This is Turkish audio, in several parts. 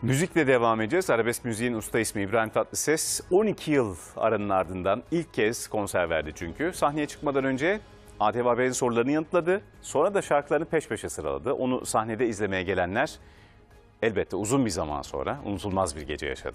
Müzikle devam edeceğiz. Arabesk müziğin usta ismi İbrahim Tatlıses 12 yıl aranın ardından ilk kez konser verdi çünkü. Sahneye çıkmadan önce ATV Haber'in sorularını yanıtladı. Sonra da şarkılarını peş peşe sıraladı. Onu sahnede izlemeye gelenler elbette uzun bir zaman sonra unutulmaz bir gece yaşadı.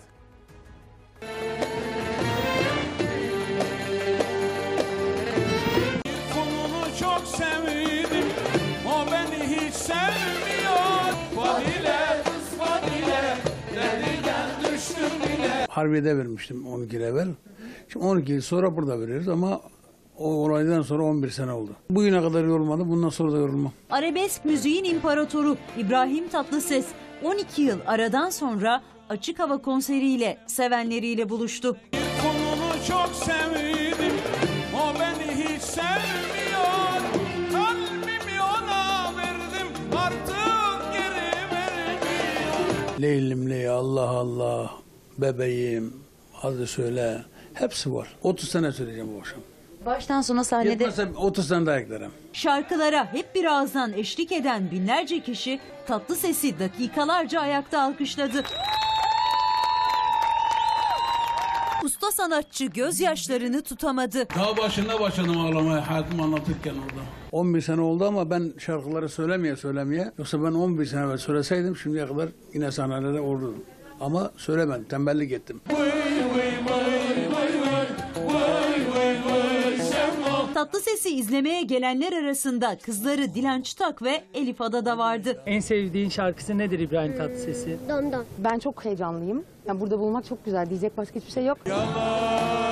Konunu çok sevdim, o beni hiç sevmiyor. Fadile, kız Fadile, deriden düştüm bile. Harbiye'de vermiştim 12 yıl evvel. Şimdi 12 yıl sonra burada veriyoruz ama o olaydan sonra 11 sene oldu. Bugüne kadar yorulmadım, bundan sonra da yorulmam. Arabesk müziğin imparatoru İbrahim Tatlıses 12 yıl aradan sonra açık hava konseriyle sevenleriyle buluştu. Konunu çok sevdim, o beni hiç sevmiyor. Kalbimi ona verdim, artık geri vermiyor. Leylim ley, Allah Allah, bebeğim, hadi söyle. Hepsi var. 30 sene söyleyeceğim bu akşam. Baştan sona sahnede Yetmezse 30 sene daha eklerim. şarkılara hep bir ağızdan eşlik eden binlerce kişi Tatlıses'i dakikalarca ayakta alkışladı. Usta sanatçı gözyaşlarını tutamadı. Daha başında başladım ağlamaya hayatımı anlatırken orada. 11 sene oldu ama ben şarkıları söylemeye. Yoksa ben 11 sene evvel söyleseydim şimdiye kadar yine sahnelerde olurdum. Ama söylemedim, tembellik ettim. Tatlıses'i izlemeye gelenler arasında kızları Dilan Çıtak ve Elif Ada da vardı. En sevdiğin şarkısı nedir İbrahim Tatlıses'i? Ben çok heyecanlıyım. Yani burada bulunmak çok güzel. Diyecek başka hiçbir şey yok. Yalan.